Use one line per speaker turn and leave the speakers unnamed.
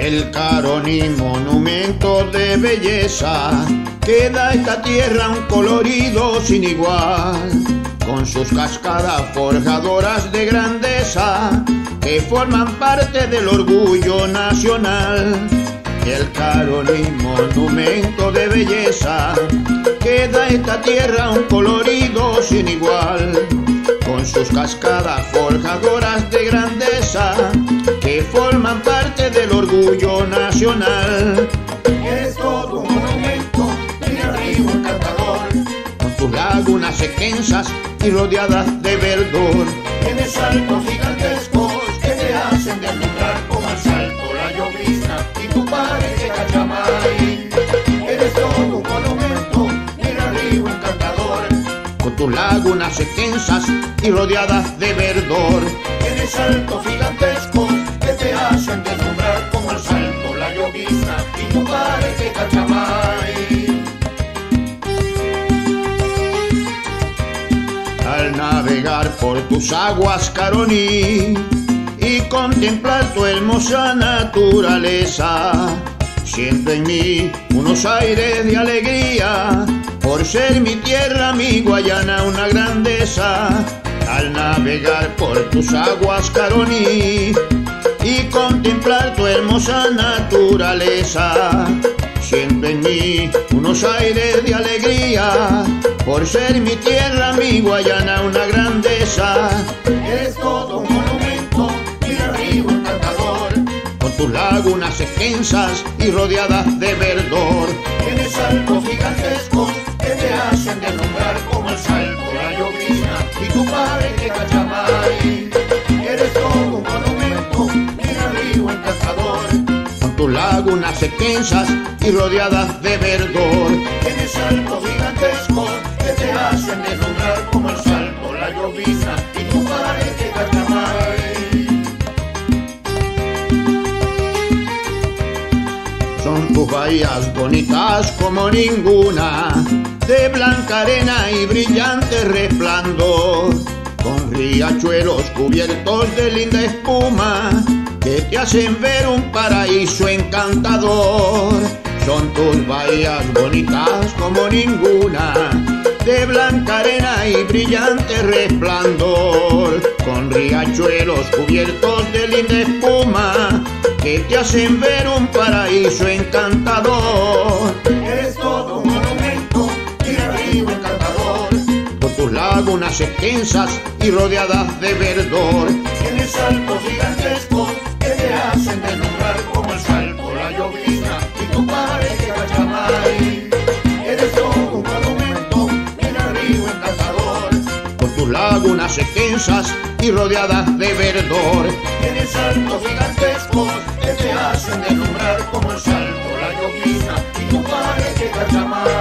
El Caroní, monumento de belleza, que da a esta tierra un colorido sin igual, con sus cascadas forjadoras de grandeza, que forman parte del orgullo nacional. El Caroní, monumento de belleza, que da a esta tierra un colorido sin igual, con sus cascadas forjadoras de grandeza, que forman parte del orgullo nacional.
Es todo un monumento, mira río encantador,
con tus lagunas extensas y rodeadas de verdor.
tienes saltos gigantescos que te hacen deslumbrar como el salto la llovizna y tu parece Cachamay. Eres todo un monumento, mira río encantador,
Con tus lagunas extensas y rodeadas de verdor.
tienes saltos gigantescos que te hacen deslumbrar como el salto la llovizna y tu parece Cachamay.
Al navegar por tus aguas, Caroní, y contemplar tu hermosa naturaleza, siento en mí unos aires de alegría, por ser mi tierra, mi Guayana, una grandeza. Al navegar por tus aguas, Caroní, y contemplar tu hermosa naturaleza, siento en mí unos aires de alegría, por ser mi tierra, mi Guayana, una grandeza.
Eres todo un monumento, mira río encantador,
Con tus lagunas extensas y rodeadas de verdor.
tienes saltos gigantescos que te hacen deslumbrar como el salto la llovizna y tu parece Cachamay. Eres todo un monumento, mira río encantador,
Con tus lagunas extensas y rodeadas de verdor.
tienes saltos gigantescos que te hacen deslumbrar como el salto la llovizna y tu parece Cachamay.
Son tus bahías bonitas como ninguna, de blanca arena y brillante resplandor, con riachuelos cubiertos de linda espuma, que te hacen ver un paraíso encantador. Son tus bahías bonitas como ninguna, de blanca arena y brillante resplandor, con riachuelos cubiertos de linda espuma, que te hacen ver un paraíso encantador.
Eres todo un monumento, mira río encantador,
Con tus lagunas extensas y rodeadas de verdor.
tienes saltos gigantescos que te hacen deslumbrar como el salto la llovizna y tu parece Cachamay. Eres todo un monumento, mira río encantador,
Con tus lagunas extensas y rodeadas de verdor.
tienes saltos gigantescos que te hacen deslumbrar como el salto la llovizna y tu parece Cachamay.